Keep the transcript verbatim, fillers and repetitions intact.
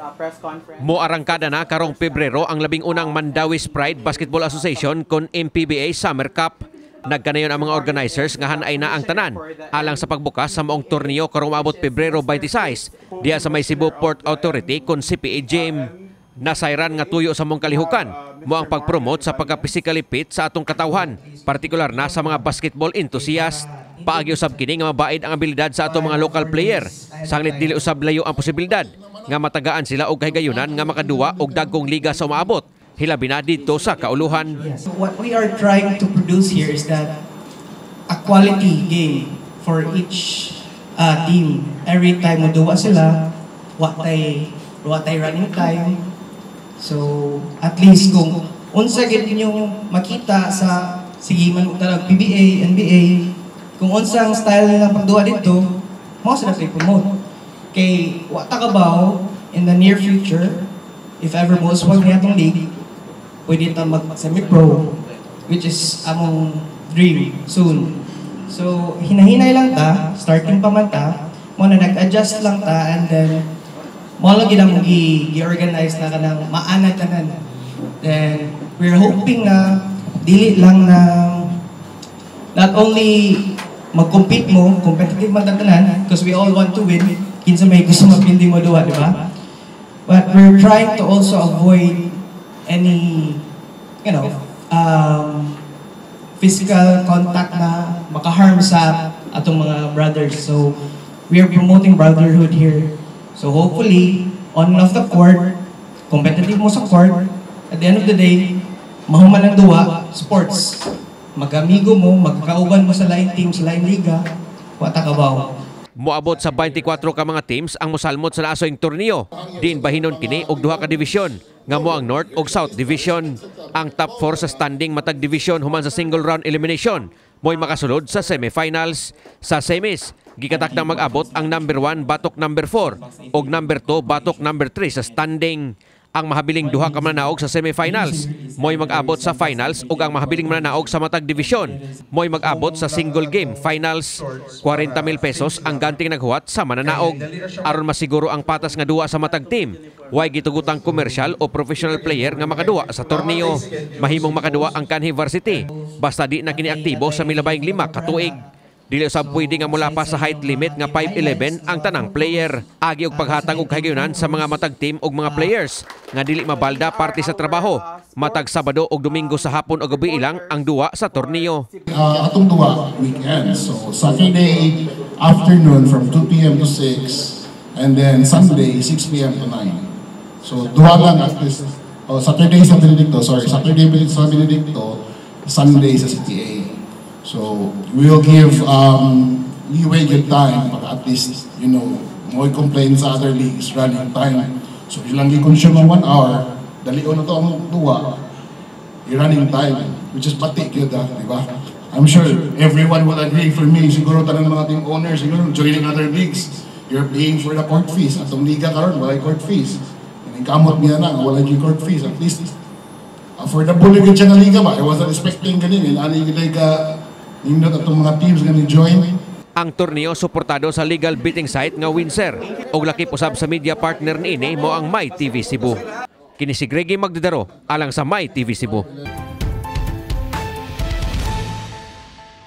Mo arangkada na karong Pebrero ang labing unang Mandawis Pride Basketball Association kon M P B A Summer Cup. Nagkanayon ang mga organizers nga hanay na ang tanan alang sa pagbukas sa maong torneo karong maabot Pebrero twenty-six diya sa may Cebu Port Authority kon C P A Gym. Nasayran nga tuyo sa mong kalihukan mo ang pagpromote sa pagka-physically fit sa atong katawhan, partikular na sa mga basketball enthusiast. Paagi usab kini nga mabaid ang abilidad sa atong mga local player. Sanglit dili usab layo ang posibilidad nga matagaan sila og kahigayunan nga makaduwa og dagkong liga sa umaabot, hilabi na didto sa kauluhan. So what we are trying to produce here is that a quality game for each uh, team. Every time mo duwa sila, what tay what tay running time. So at least kung unsa gid niyo makita sa sige man talag P B A, N B A, kung unsa ang style nila pagduwa dito, mo sila i-promote. Kay wa ta kabaw in the near future, if ever mo uswag niya itong league, pwede ta mag semi-pro, which is among dream soon. So hinahinay lang ta, starting pa man ta, mo na nag-adjust lang ta, and then mo lang gid ang i-organize na kanang maanad tanan. Then we're hoping na dili lang na not only mag-compete mo, competitive man tanan, because we all want to win, kinsa may gusto mapindi mo duwa, di ba? But we're trying to also avoid any, you know, um, physical contact na makaharm sa atong mga brothers. So we are promoting brotherhood here. So hopefully, on and off the court, competitive mo sa court, at the end of the day, mahuman ang duwa, sports. Mag-amigo mo, magkauban mo sa lain team, sa lain liga, wata kabaw. Moabot sa twenty-four ka mga teams ang mosalmot sa naasoing torneo. Diin bahinon kini og duha ka division, nga mo ang North ug South Division. Ang top four sa standing matag division human sa single round elimination mo'y makasulod sa semifinals. Sa semis, gikatakdang mag-abot ang number one batok number four ug number two batok number three sa standing. Ang mahabiling duha ka mananaog sa semifinals mo'y mag-abot sa finals ug ang mahabiling mananaog sa matag division mo'y mag-abot sa single game finals. forty mil pesos ang ganting naghuwat sa mananaog. Aron masiguro ang patas nga duwa sa matag team, way gitugutang commercial o professional player nga makaduwa sa torneo. Mahimong makaduwa ang kanhi varsity basta di na kini aktibo sa milabayng lima ka tuig. Dili usab pwede nga mula pa sa height limit nga five eleven ang tanang player. Agi og paghatag og kahigayunan sa mga matag team og mga players nga dili mabalda parte sa trabaho. Matag Sabado og Domingo sa hapon o gabi ilang ang duwa sa torneo. Uh, atong duwa weekend. So Saturday afternoon from two p m to six, and then Sunday six p m to nine. So duwa lang at least. Oh, Saturday sa Benedicto, sorry. Saturday sa Benedicto, Sunday sa C T A. So we will give um, leeway good time para at least, you know, mo complain sa other leagues running time. So ilang i-consume ng one hour, dalion na to ang duwa, i-running time, which is pati yun, di ba? I'm sure everyone will agree. For me, siguro tanong mga team owners, siguro joining other leagues, you're paying for the court fees. Atong liga karon wala court fees. Kamot niya na, wala yung court fees. At least, affordable yung siya nga liga ba? I wasn't expecting ganun. Ano yung liga, nindot atong mga teams nga ni-join. Ang torneo suportado sa legal betting site nga Windsor og lakip usab sa media partner niini mo ang My T V Cebu. Kini si Greggy Magdadaro alang sa My T V Cebu.